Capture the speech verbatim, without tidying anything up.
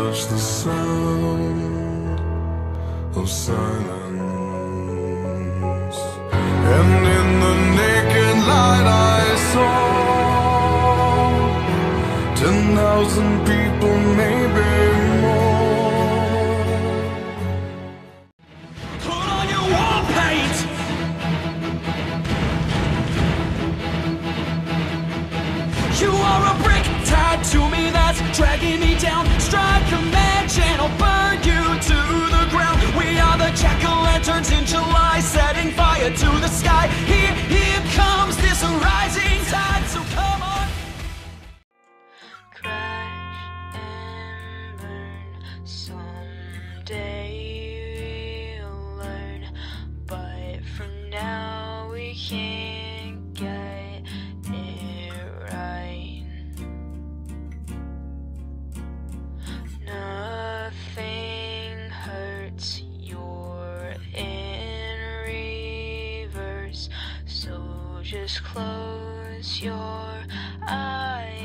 touch the sound of silence, and in the naked light I saw ten thousand people, maybe more. Put on your war paint! You are a brick tied to me that's dragging me down. Strike a match and I'll burn you to the ground. We are the jack-o'-lanterns in July, setting fire to the sky. Here, here comes this rising tide, so come on. Crash and burn, someday we'll learn, but for now we can't get it right. Nothing hurts, you're in reverse, so just close your eyes.